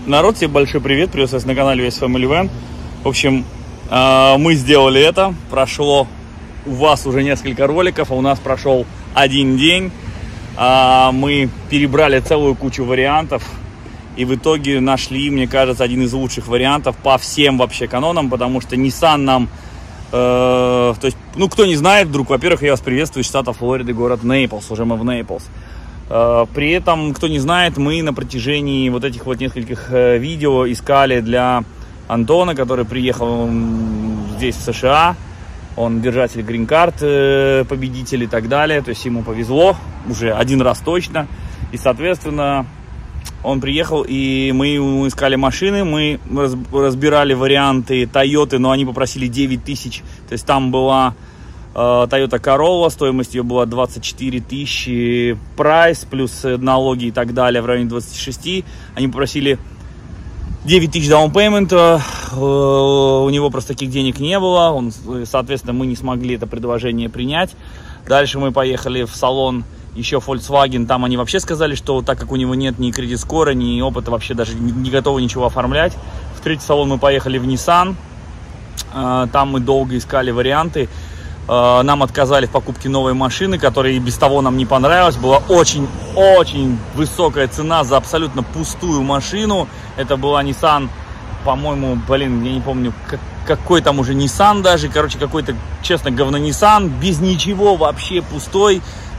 Народ, всем большой привет, приветствую вас на канале Весь Family Van. В общем, мы сделали это, прошло у вас уже несколько роликов, а у нас прошел один день. Мы перебрали целую кучу вариантов и в итоге нашли, мне кажется, один из лучших вариантов по всем вообще канонам, потому что Nissan нам, то есть, ну, кто не знает, вдруг, во-первых, я вас приветствую из штата Флориды, город Нейплс, уже мы в Нейплс. При этом, кто не знает, мы на протяжении вот этих вот нескольких видео искали для Антона, который приехал здесь в США. Он держатель грин-карт, победитель и так далее. То есть ему повезло уже один раз точно. И, соответственно, он приехал, и мы искали машины. Мы разбирали варианты Toyota, но они попросили 9 тысяч. То есть там была Toyota Corolla, стоимость ее была 24 тысячи, прайс, плюс налоги и так далее, в районе 26. Они попросили 9 тысяч даунпеймента, у него просто таких денег не было, соответственно, мы не смогли это предложение принять. Дальше мы поехали в салон еще Volkswagen, там они вообще сказали, что так как у него нет ни кредит-скора, ни опыта, вообще даже не готовы ничего оформлять. В третий салон мы поехали в Nissan, там мы долго искали варианты. Нам отказали в покупке новой машины, которая и без того нам не понравилась. Была очень-очень высокая цена за абсолютно пустую машину. Это была Nissan, по-моему, блин, я не помню, какой там уже Nissan даже. Короче, какой-то, честно, говно Nissan, без ничего, вообще пустой,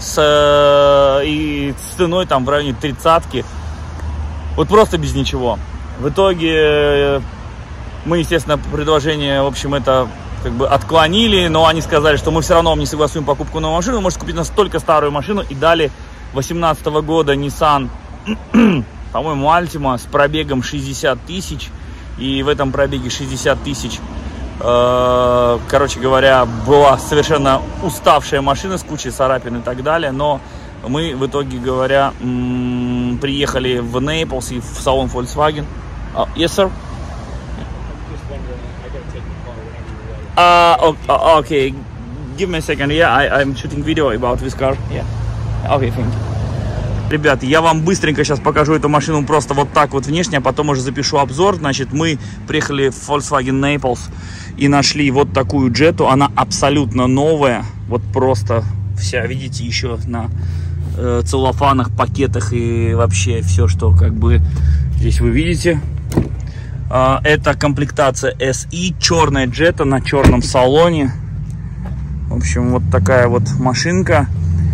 и с ценой там в районе 30-ки. Вот просто без ничего. В итоге мы, естественно, предложение, в общем, это как бы отклонили, но они сказали, что мы все равно вам не согласуем покупку новой машины, вы можете купить настолько старую машину, и дали 2018 года Nissan, по-моему, Altima с пробегом 60 тысяч, и в этом пробеге 60 тысяч, короче говоря, была совершенно уставшая машина с кучей царапин и так далее, но мы в итоге говоря приехали в Нейплс и в салон Volkswagen. Yes, sir. Okay, give me a second. Yeah, I'm shooting video about this car. Yeah. Okay, thank you. Ребят, я вам быстренько сейчас покажу эту машину просто вот так вот внешне, а потом уже запишу обзор. Значит, мы приехали в Volkswagen Naples и нашли вот такую Jetta. Она абсолютно новая. Вот просто вся, видите, еще на целлофанах, пакетах и вообще все, что как бы здесь вы видите. Это комплектация SE, черная Jetta на черном салоне. В общем, вот такая вот машинка.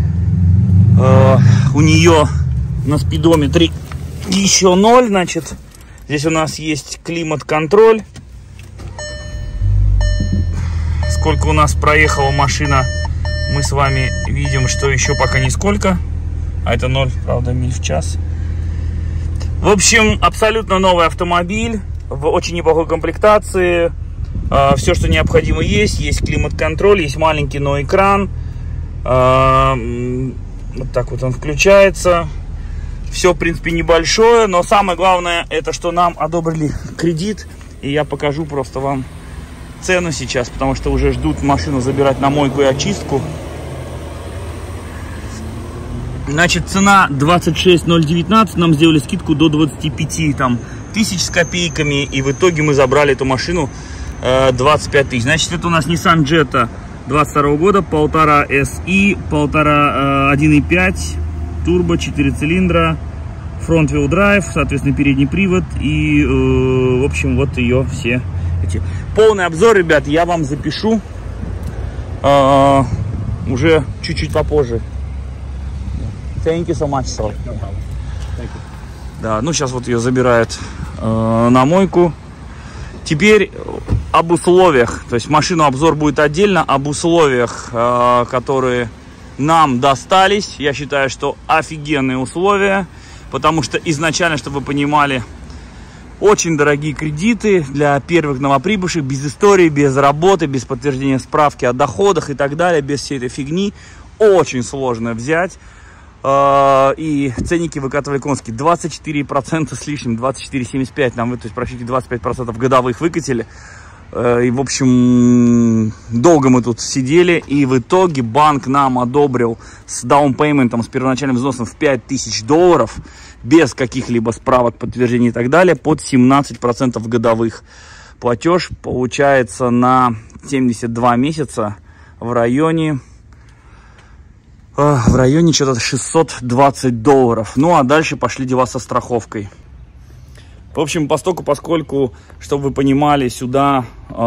У нее на спидометре еще 0, значит. Здесь у нас есть климат-контроль. Сколько у нас проехала машина, мы с вами видим, что еще пока нисколько. А это 0, правда, миль в час. В общем, абсолютно новый автомобиль. В очень неплохой комплектации. Все, что необходимо, есть климат-контроль, есть маленький, но экран. Вот так вот он включается. Все, в принципе, небольшое, но самое главное, это что нам одобрили кредит. И я покажу просто вам цену сейчас, потому что уже ждут машину забирать на мойку и очистку. Значит, цена 26 019, нам сделали скидку до 25 там тысяч с копейками, и в итоге мы забрали эту машину 25 тысяч. Значит, это у нас Nissan Jetta 22 года, 1.5 SE, 1.5, турбо, 4 цилиндра, front-wheel drive, соответственно, передний привод, и, в общем, вот ее все эти. Полный обзор, ребят, я вам запишу уже чуть-чуть попозже. Thank you so much, sir. No problem. Thank you. Да, ну сейчас вот ее забирают на мойку. Теперь об условиях. То есть машину обзор будет отдельно. Об условиях, которые нам достались. Я считаю, что офигенные условия. Потому что изначально, чтобы вы понимали, очень дорогие кредиты для первых новоприбывших. Без истории, без работы, без подтверждения справки о доходах и так далее. Без всей этой фигни. Очень сложно взять. И ценники выкатывали конские 24% с лишним, 24,75 нам, то есть практически 25% годовых выкатили. И, в общем, долго мы тут сидели, и в итоге банк нам одобрил с даунпейментом, с первоначальным взносом в $5000, без каких-либо справок, подтверждений и так далее, под 17% годовых. Платеж получается на 72 месяца в районе что-то $620. Ну, а дальше пошли дела со страховкой. В общем, поскольку, чтобы вы понимали, сюда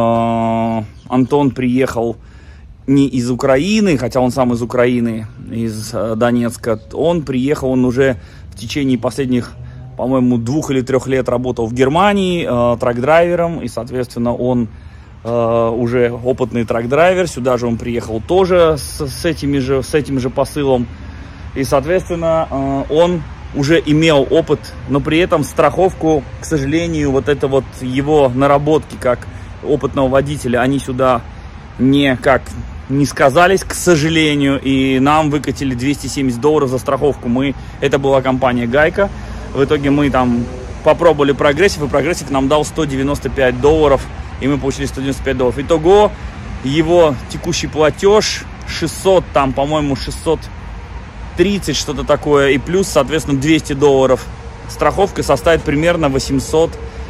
Антон приехал не из Украины, хотя он сам из Украины, из Донецка. Он приехал, он уже в течение последних, по-моему, 2 или 3 лет работал в Германии трак-драйвером. И, соответственно, он уже опытный трак-драйвер. Сюда же он приехал тоже с этим же посылом. И, соответственно, он уже имел опыт, но при этом страховку, к сожалению, вот это вот его наработки как опытного водителя, они сюда не сказались, к сожалению, и нам выкатили $270 за страховку. Это была компания Гайка. В итоге мы там попробовали Прогрессив, и Прогрессив нам дал $195, и мы получили $195. Итого его текущий платеж 600, там, по-моему, 630, что-то такое, и плюс, соответственно, $200. Страховка составит примерно $800,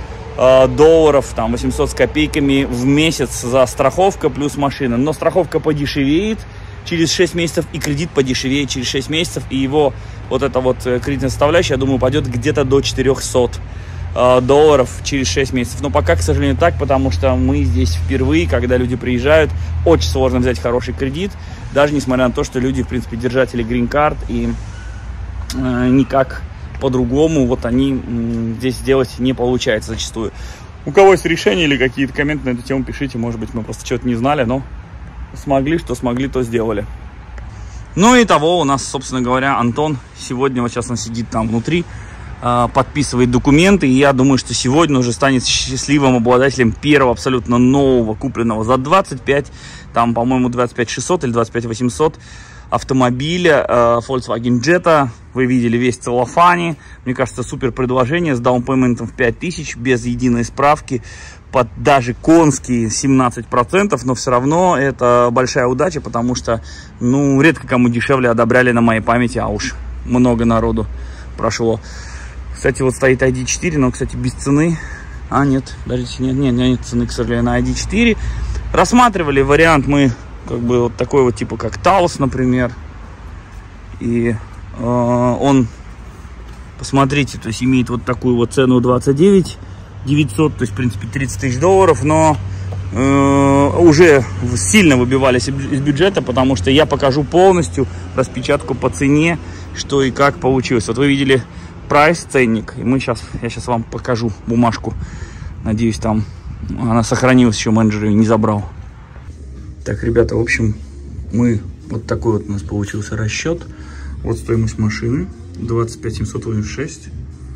там 800 с копейками в месяц за страховка плюс машина. Но страховка подешевеет через 6 месяцев, и кредит подешевеет через 6 месяцев, и его вот эта вот кредитная составляющая, я думаю, пойдет где-то до $400 через 6 месяцев. Но пока, к сожалению, так, потому что мы здесь впервые, когда люди приезжают, очень сложно взять хороший кредит, даже несмотря на то, что люди, в принципе, держатели грин-карт, и никак по-другому вот они здесь сделать не получается зачастую. У кого есть решение или какие-то комменты на эту тему, пишите. Может быть, мы просто что-то не знали, но смогли, что смогли, то сделали. Ну и того у нас, собственно говоря, Антон сегодня, вот сейчас он сидит там внутри, подписывает документы, и я думаю, что сегодня уже станет счастливым обладателем первого абсолютно нового, купленного за 25, там, по-моему, 25 600 или 25 800 автомобиля Volkswagen Jetta. Вы видели весь в целлофане. Мне кажется, супер предложение с даунпейментом в 5000, без единой справки, под даже конские 17%, но все равно это большая удача, потому что, ну, редко кому дешевле одобряли на моей памяти, а уж много народу прошло. Кстати, вот стоит ID4, но, кстати, без цены. Нет, даже нет цены, к сожалению, на ID4. Рассматривали вариант мы, как бы, вот такой вот, типа, как Taos, например. И он, посмотрите, то есть имеет вот такую вот цену 29 900, то есть, в принципе, $30 000, но уже сильно выбивались из бюджета, потому что я покажу полностью распечатку по цене, что и как получилось. Вот вы видели прайс, ценник, и я сейчас вам покажу бумажку. Надеюсь, там она сохранилась, еще менеджер ее не забрал. Так, ребята, в общем, вот такой вот у нас получился расчет. Вот стоимость машины 25 786,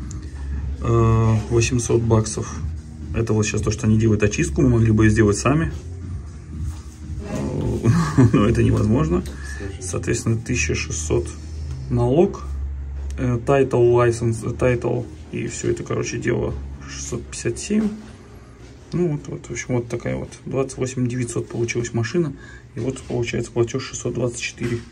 $800. Это вот сейчас то, что они делают очистку. Мы могли бы сделать сами, но это невозможно. Соответственно, 1600 налог, title и все это, короче, дело 657. Ну вот, в общем, вот такая вот 28 900 получилась машина. И вот получается платеж $624.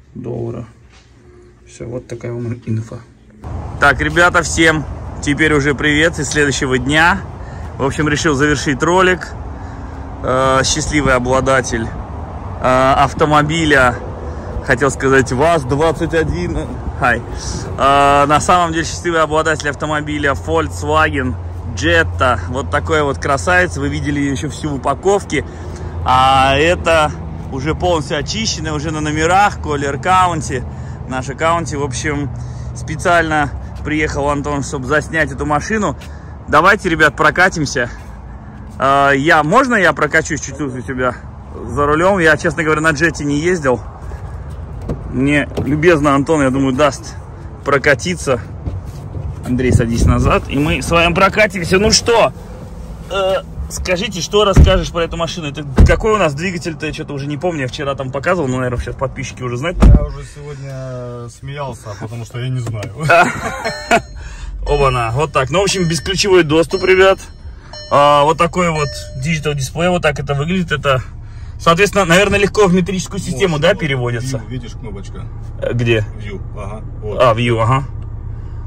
Все, вот такая вам инфа. Так, ребята, всем теперь уже привет из следующего дня. В общем, решил завершить ролик. Счастливый обладатель автомобиля, хотел сказать ВАЗ-21. На самом деле счастливый обладатель автомобиля Volkswagen Jetta. Вот такой вот красавец. Вы видели еще всю в упаковке. А это уже полностью очищенная, уже на номерах, Collier County, наш аккаунте. В общем, специально приехал Антон, чтобы заснять эту машину. Давайте, ребят, прокатимся. Можно я прокачусь чуть-чуть у тебя за рулем? Я, честно говоря, на Джете не ездил. Мне любезно Антон, я думаю, даст прокатиться. Андрей, садись назад, и мы с вами прокатимся. Ну что, скажите, что расскажешь про эту машину? Это какой у нас двигатель-то, я что-то уже не помню, я вчера там показывал, но, наверное, сейчас подписчики уже знают. Я уже сегодня смеялся, потому что я не знаю. Оба-на, вот так. Ну, в общем, бесключевой доступ, ребят. Вот такой вот диджитал дисплей, вот так это выглядит. Это, соответственно, наверное, легко в метрическую систему, да, переводится? View, видишь, кнопочка. Где? View, ага. Вот. View, ага.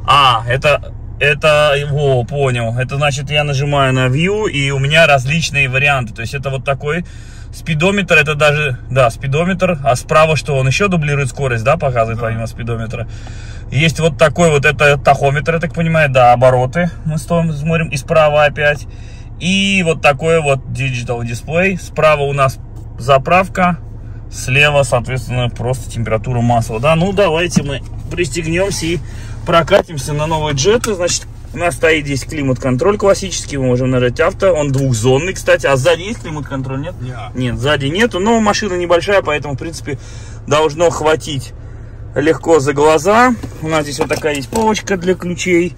Во, понял. Это значит, я нажимаю на View, и у меня различные варианты. То есть это вот такой спидометр, это даже, да, спидометр. А справа что, он еще дублирует скорость, да, показывает помимо спидометра. Есть вот такой вот, это тахометр, я так понимаю, да, обороты. Мы смотрим, и справа опять. И вот такой вот Digital Display. Справа у нас заправка, слева, соответственно, просто температура масла, да. Ну, давайте мы пристегнемся и прокатимся на новые джеты. Значит, у нас стоит здесь климат-контроль классический, мы можем нажать авто, он двухзонный, кстати. А сзади есть климат-контроль, нет? Нет, сзади нету, но машина небольшая, поэтому, в принципе, должно хватить легко за глаза. У нас здесь вот такая есть полочка для ключей,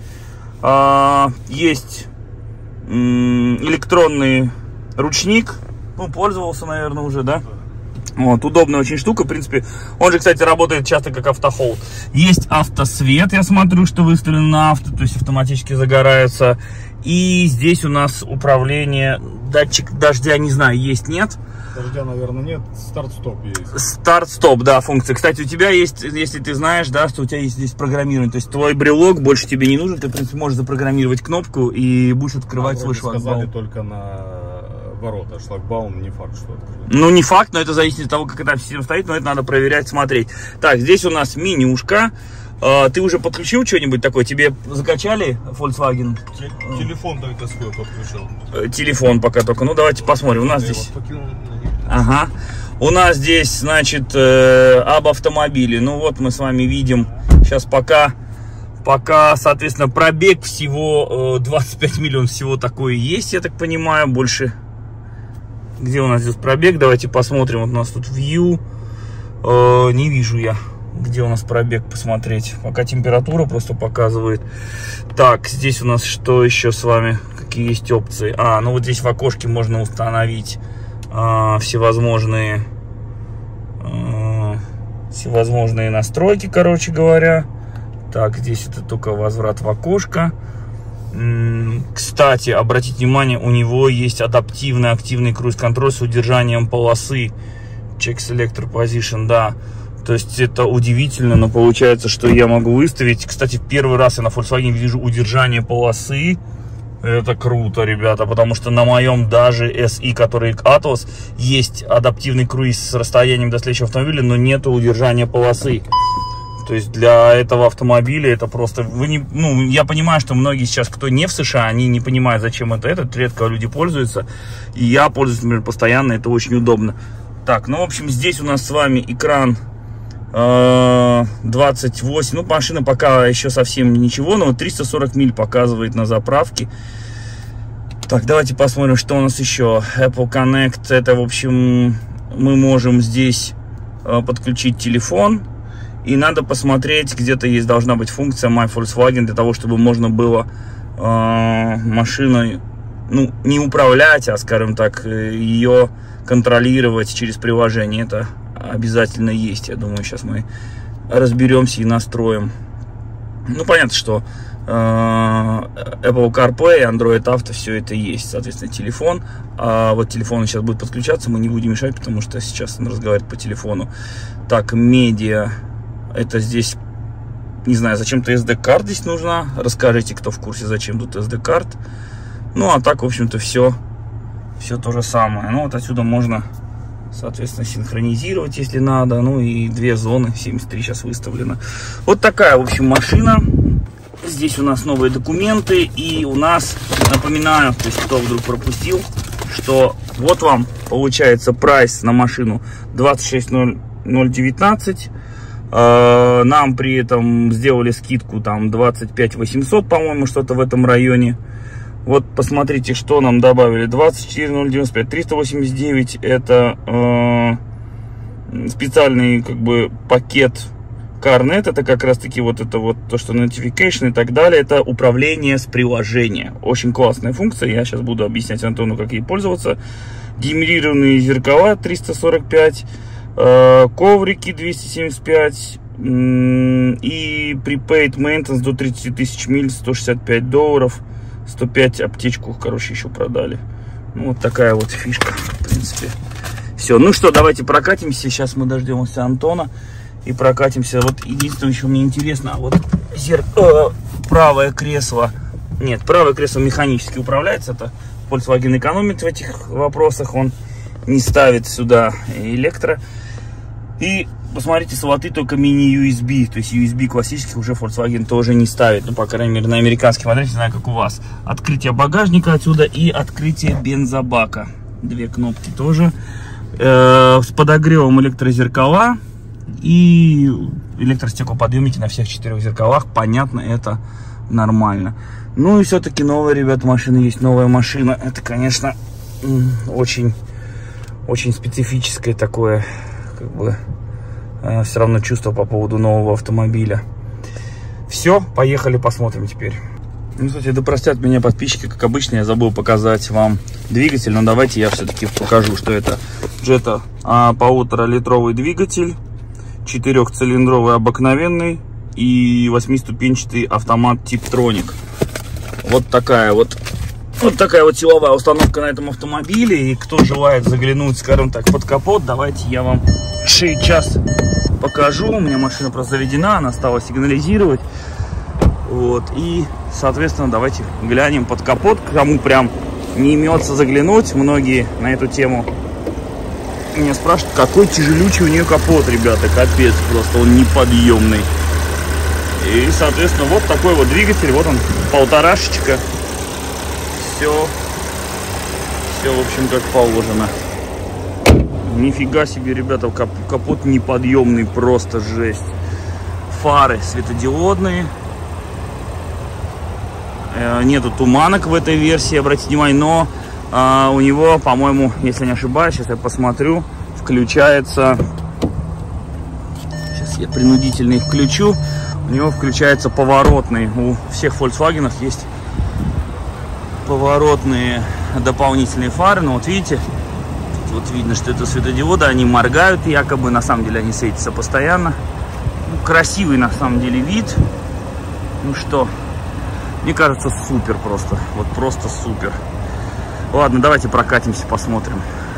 есть электронный ручник, ну, пользовался, наверное, уже, да? Вот, удобная очень штука, в принципе. Он же, кстати, работает часто как автохолд. Есть автосвет, я смотрю, что выставлен на авто, то есть автоматически загорается. И здесь у нас управление, датчик дождя, не знаю, есть, нет? Дождя, наверное, нет, старт-стоп есть. Старт-стоп, да, функция. Кстати, у тебя есть, если ты знаешь, да, что у тебя есть здесь программирование, то есть твой брелок больше тебе не нужен, ты, в принципе, можешь запрограммировать кнопку и будешь открывать свой шлагбаум. Сказали только на ворота, шлагбаум не факт, что открыт. Ну, не факт, но это зависит от того, как эта система стоит, но это надо проверять, смотреть. Так, здесь у нас менюшка. Ты уже подключил что-нибудь такое? Тебе закачали Volkswagen? Телефон только свой подключил. Телефон пока только. Ну, давайте посмотрим. У нас здесь... Ага. У нас здесь, значит, об автомобиле. Ну, вот мы с вами видим. Сейчас пока, соответственно, пробег всего 25 миллионов всего такое есть, я так понимаю. Больше... Где у нас здесь пробег? Давайте посмотрим. Вот у нас тут View. Не вижу я, где у нас пробег, посмотреть. Пока температура просто показывает. Так, здесь у нас что еще с вами? Какие есть опции? Ну вот здесь в окошке можно установить всевозможные настройки, короче говоря. Так, здесь это только возврат в окошко. Кстати, обратите внимание, у него есть адаптивный активный круиз-контроль с удержанием полосы. Check Selector Position, да. То есть это удивительно, но получается, что я могу выставить. Кстати, первый раз я на Volkswagen вижу удержание полосы. Это круто, ребята, потому что на моем даже SI, который Atos, есть адаптивный круиз с расстоянием до следующего автомобиля, но нету удержания полосы. То есть для этого автомобиля это просто... я понимаю, что многие сейчас, кто не в США, они не понимают, зачем это. Редко люди пользуются. И я пользуюсь, например, постоянно, это очень удобно. Так, ну, в общем, здесь у нас с вами экран 28. Ну, машина пока еще совсем ничего, но 340 миль показывает на заправке. Так, давайте посмотрим, что у нас еще. Apple Connect, это, в общем, мы можем здесь подключить телефон. И надо посмотреть, где-то есть, должна быть функция My Volkswagen, для того, чтобы можно было машиной, ну, не управлять, а, скажем так, ее контролировать через приложение. Это обязательно есть. Я думаю, сейчас мы разберемся и настроим. Ну, понятно, что Apple CarPlay, Android Auto, все это есть. Соответственно, телефон. А вот телефон сейчас будет подключаться, мы не будем мешать, потому что сейчас он разговаривает по телефону. Так, медиа. Это здесь, не знаю, зачем-то SD-карта здесь нужна. Расскажите, кто в курсе, зачем тут SD-карт. Ну, а так, в общем-то, все то же самое. Ну, вот отсюда можно, соответственно, синхронизировать, если надо. Ну, и две зоны, 73 сейчас выставлено. Вот такая, в общем, машина. Здесь у нас новые документы. И у нас, напоминаю, то есть, кто вдруг пропустил, что вот вам, получается, прайс на машину 26019. Нам при этом сделали скидку там 25 800, по-моему, что-то в этом районе. Вот посмотрите, что нам добавили. 24095, 389 это специальный как бы пакет CarNet. Это как раз таки вот это вот то, что notification и так далее. Это управление с приложения. Очень классная функция. Я сейчас буду объяснять Антону, как ей пользоваться. Генерированные зеркала 345. Коврики 275 и prepaid maintenance до 30 тысяч миль, $165, 105 аптечку, короче, еще продали. Ну, вот такая вот фишка, в принципе. Все, ну что, давайте прокатимся. Сейчас мы дождемся Антона и прокатимся. Вот единственное, еще мне интересно, вот правое кресло. Нет, правое кресло механически управляется. Это Volkswagen экономит в этих вопросах. Он не ставит сюда электро. И посмотрите, слоты только мини-USB. То есть USB классических уже Volkswagen тоже не ставит. Ну, по крайней мере, на американских моделях, не знаю, как у вас. Открытие багажника отсюда и открытие бензобака. Две кнопки тоже. С подогревом электрозеркала и электростеклоподъемники на всех 4 зеркалах. Понятно, это нормально. Ну и все-таки новая, ребят, машина есть. Новая машина. Это, конечно, очень специфическое такое, как бы, все равно чувство по поводу нового автомобиля. Все, поехали, посмотрим теперь. Ну, кстати, да простят меня подписчики, как обычно, я забыл показать вам двигатель, но давайте я все-таки покажу, что это Jetta 1,5-литровый двигатель, 4-цилиндровый обыкновенный и 8-ступенчатый автомат Tiptronic. Вот такая вот силовая установка на этом автомобиле. И кто желает заглянуть, скажем так, под капот, давайте я вам сейчас покажу. У меня машина просто заведена, она стала сигнализировать. Вот, и, соответственно, давайте глянем под капот. Кому прям не имется заглянуть, многие на эту тему меня спрашивают, какой тяжелючий у нее капот, ребята, капец, просто он неподъемный. И, соответственно, вот такой вот двигатель, вот он, 1,5-шечка. Все, в общем, как положено. Нифига себе, ребята, капот неподъемный, просто жесть. Фары светодиодные. Нету туманок в этой версии, обратите внимание, но у него, по-моему, если не ошибаюсь, сейчас я посмотрю, включается, сейчас я принудительно их включу, у него включается поворотный, у всех Volkswagen есть поворотные дополнительные фары, но вот видите, вот видно, что это светодиоды, они моргают якобы, на самом деле они светятся постоянно. Ну, красивый на самом деле вид, ну что... Мне кажется, супер просто. Вот просто супер. Ладно, давайте прокатимся, посмотрим.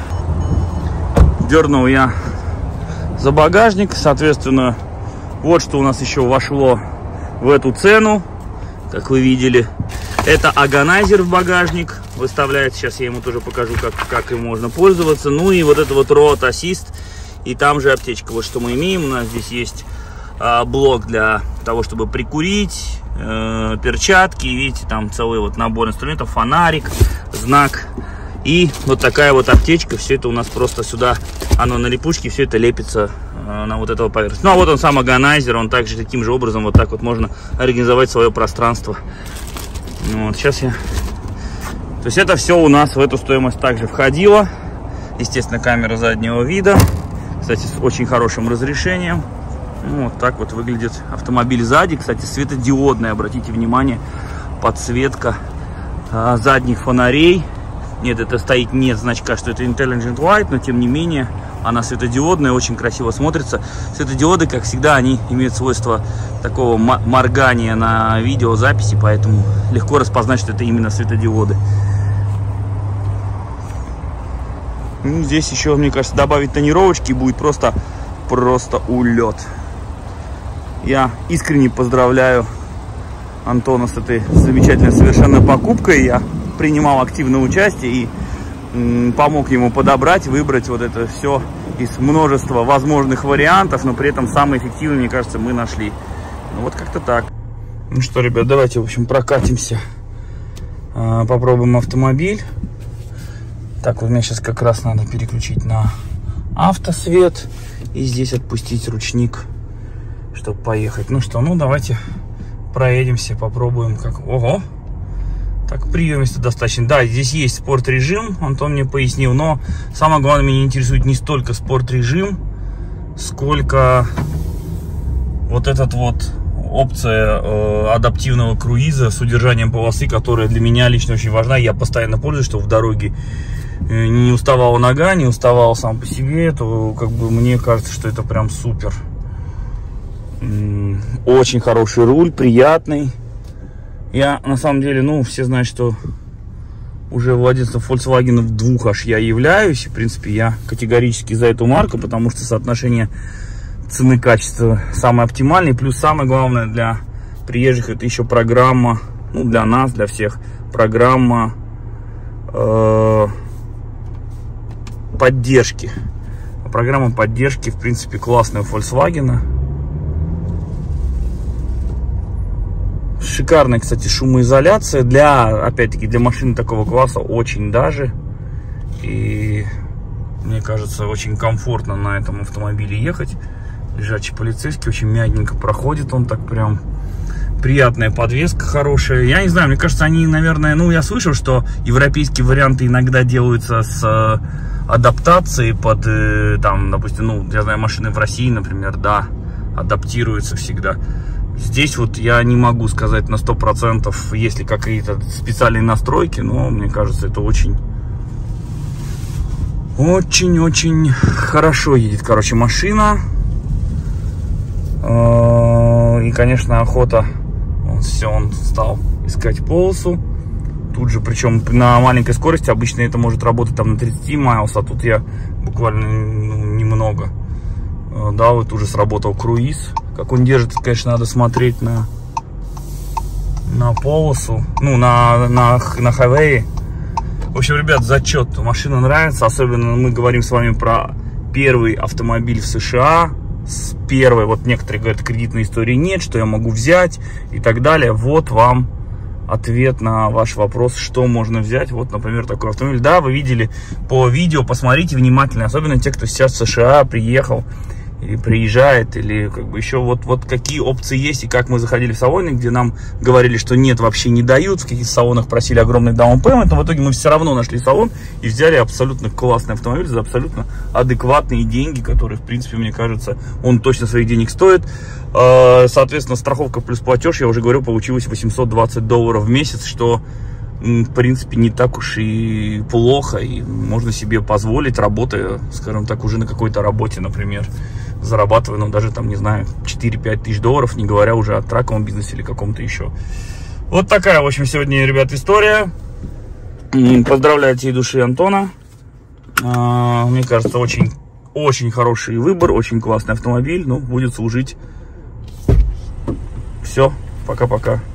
Дернул я за багажник. Соответственно, вот что у нас еще вошло в эту цену. Как вы видели, это органайзер в багажник выставляет. Сейчас я ему тоже покажу, как им можно пользоваться. Ну и вот это вот Road Assist. И там же аптечка. Вот что мы имеем. У нас здесь есть блок для того, чтобы прикурить. Перчатки, видите, там целый вот набор инструментов, фонарик, знак и вот такая вот аптечка. Все это у нас просто сюда, оно на липучке, все это лепится на вот этого поверхность. Ну а вот он сам органайзер, он также таким же образом вот так вот можно организовать свое пространство. Вот сейчас я, то есть это все у нас в эту стоимость также входило. Естественно, камера заднего вида, кстати, с очень хорошим разрешением. Ну, вот так вот выглядит автомобиль сзади. Кстати, светодиодная, обратите внимание, подсветка задних фонарей. Нет, это стоит, нет значка, что это Intelligent Light, но тем не менее она светодиодная, очень красиво смотрится. Светодиоды, как всегда, они имеют свойство такого моргания на видеозаписи, поэтому легко распознать, что это именно светодиоды. Ну, здесь еще, мне кажется, добавить тонировочки будет просто улет. Я искренне поздравляю Антона с этой замечательной совершенно покупкой. Я принимал активное участие и помог ему подобрать, выбрать вот это все из множества возможных вариантов, но при этом самый эффективный, мне кажется, мы нашли. Ну, вот как-то так. Ну что, ребят, давайте, в общем, прокатимся, попробуем автомобиль. Так, вот мне сейчас как раз надо переключить на автосвет и здесь отпустить ручник, чтобы поехать. Ну что, ну давайте проедемся, попробуем как. Ого, так приемисто достаточно. Да, здесь есть спорт режим, Антон мне пояснил, но самое главное, меня интересует не столько спорт режим, сколько вот этот вот опция адаптивного круиза с удержанием полосы, которая для меня лично очень важна. Я постоянно пользуюсь, чтобы в дороге не уставала нога, не уставал сам по себе, то как бы мне кажется, что это прям супер. Очень хороший руль, приятный. Я на самом деле, ну, все знают, что уже владельцем Volkswagen 2 аж я являюсь. В принципе, я категорически за эту марку, потому что соотношение цены-качества самое оптимальное. Плюс самое главное для приезжих это еще программа, ну, для нас, для всех, программа поддержки. Программа поддержки, в принципе, классная у Volkswagen. Шикарная, кстати, шумоизоляция. Опять-таки, для машины такого класса очень даже. И мне кажется, очень комфортно на этом автомобиле ехать. Лежачий полицейский, очень мягенько проходит он так прям. Приятная подвеска хорошая. Я не знаю, мне кажется, они, наверное, ну, я слышал, что европейские варианты иногда делаются с адаптацией под, там, допустим, ну, я знаю, машины в России, например, да, адаптируются всегда. Здесь вот я не могу сказать на 100%, есть ли какие-то специальные настройки, но мне кажется, это очень-очень хорошо едет, короче, машина. И, конечно, охота. Он стал искать полосу. Тут же, причем на маленькой скорости, обычно это может работать там на 30 майлс, а тут я буквально немного. Да, вот уже сработал круиз. Как он держит, конечно, надо смотреть на полосу, ну, на хайвее. В общем, ребят, зачет. Машина нравится, особенно мы говорим с вами про первый автомобиль в США. С первой, вот некоторые говорят, кредитной истории нет, что я могу взять и так далее. Вот вам ответ на ваш вопрос, что можно взять. Вот, например, такой автомобиль. Да, вы видели по видео, посмотрите внимательно, особенно те, кто сейчас в США приехал или приезжает, или как бы еще вот какие опции есть, и как мы заходили в салоны, где нам говорили, что нет, вообще не дают, в каких салонах просили огромный down payment, но в итоге мы все равно нашли салон и взяли абсолютно классный автомобиль за абсолютно адекватные деньги, которые, в принципе, мне кажется, он точно своих денег стоит. Соответственно, страховка плюс платеж, я уже говорю, получилось $820 в месяц, что, в принципе, не так уж и плохо, и можно себе позволить, работая, скажем так, уже на какой-то работе, например, зарабатывая, ну, даже там, не знаю, 4-5 тысяч долларов, не говоря уже о траковом бизнесе или каком-то еще. Вот такая, в общем, сегодня, ребят, история. Поздравляю от всей души Антона. Мне кажется, очень хороший выбор, очень классный автомобиль, ну, будет служить. Все, пока-пока.